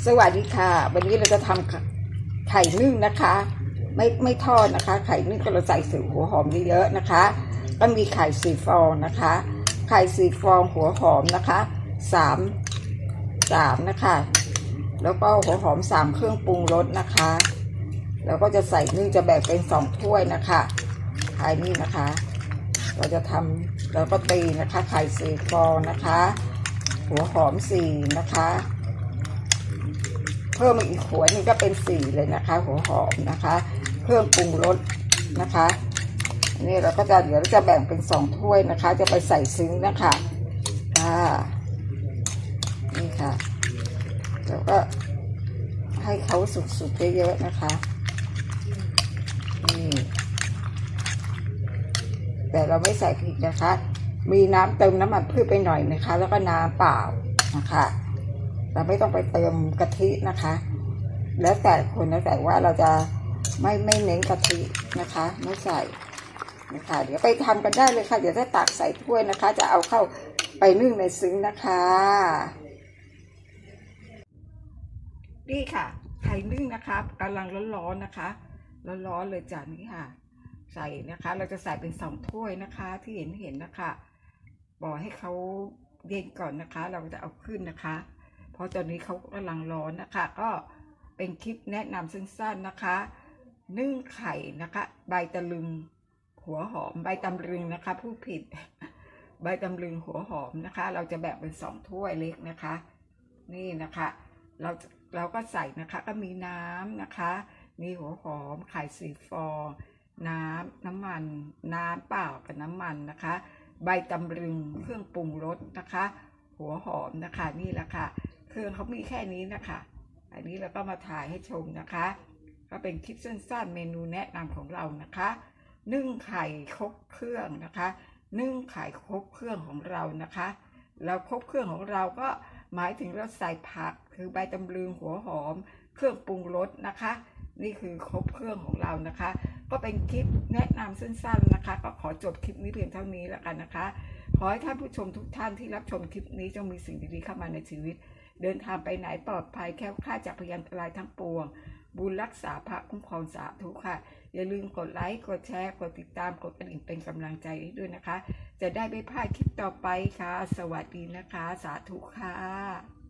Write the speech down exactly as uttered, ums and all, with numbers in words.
สวัสดีค่ะวันนี้เราจะทำไข่นึ่งนะคะไม่ไม่ทอดนะคะไข่นึ่งก็เราใส่สีหัวหอมเยอะๆนะคะก็มีไข่สี่ฟองนะคะไข่สี่ฟองหัวหอมนะคะสามสามนะคะแล้วก็หัวหอมสามเครื่องปรุงรสนะคะแล้วก็จะใส่นึ่งจะแบ่งเป็นสองถ้วยนะคะไข่นี่นะคะเราจะทำเราก็ตีนะคะไข่สี่ฟองนะคะหัวหอมสี่นะคะเพิ่มอีกหัวนึงก็เป็นสี่เลยนะคะหัวหอมนะคะเครื่องปรุงรสนะคะนี่เราก็จะเดี๋ยวเราจะแบ่งเป็นสองถ้วยนะคะจะไปใส่ซึ้งนะคะอ่านี่ค่ะแล้วก็ให้เขาสุกๆเยอะๆนะคะนี่แต่เราไม่ใส่พริกนะคะมีน้ำเติมน้ำมันพืชไปหน่อยนะคะแล้วก็น้ำเปล่านะคะเราไม่ต้องไปเติมกะทินะคะแล้วแต่คนแล้วแต่ว่าเราจะไม่ไม่เน้นกะทินะคะไม่ใส่นะคะเดี๋ยวไปทำกันได้เลยค่ะเดี๋ยวจะตักใส่ถ้วยนะคะจะเอาเข้าไปนึ่งในซึ้งนะคะนี่ค่ะไข่นึ่งนะคะกำลังร้อนๆนะคะร้อนๆเลยจานนี้ค่ะใส่นะคะเราจะใส่เป็นสองถ้วยนะคะที่เห็นเห็นนะคะบอกให้เขาเย็นก่อนนะคะเราจะเอาขึ้นนะคะเพราะตอนนี้เขากำลังร้อนนะคะก็เป็นคลิปแนะนำสั้นๆนะคะนึ่งไข่นะคะใบตะลึงหัวหอมใบตำลึงนะคะผู้ผิดใบตำลึงหัวหอมนะคะเราจะแบ่งเป็นสองถ้วยเล็กนะคะนี่นะคะเราเราก็ใส่นะคะก็มีน้ำนะคะมีหัวหอมไข่สี่ฟองน้ำน้ำมันน้ำเปล่ากับน้ำมันนะคะใบตำลึงเครื่องปรุงรสนะคะหัวหอมนะคะนี่แหละค่ะเครื่องเขามีแค่นี้นะคะอันนี้เราก็มาถ่ายให้ชมนะคะก็เป็นคลิปสั้นๆเมนูแนะนำของเรานะคะนึ่งไข่ครบเครื่องนะคะนึ่งไข่ครบเครื่องของเรานะคะแล้วครบเครื่องของเราก็หมายถึงเราใส่ผักคือใบตำลึงหัวหอมเครื่องปรุงรสนะคะนี่คือครบเครื่องของเรานะคะก็เป็นคลิปแนะนำสั้นๆนะคะก็ขอจบคลิปนี้เพียงเท่านี้แล้วกันนะคะขอให้ท่านผู้ชมทุกท่านที่รับชมคลิปนี้จงมีสิ่งดีๆเข้ามาในชีวิตเดินทางไปไหนปลอดภัยแคล้วคลาดจากพยันตรายทั้งปวงบุญรักษาพระคุ้มครองสาธุค่ะอย่าลืมกดไลค์กดแชร์กดติดตามกดกระดิ่งเป็นกำลังใจให้ด้วยนะคะจะได้ไม่พลาดคลิปต่อไปค่ะสวัสดีนะคะสาธุค่ะ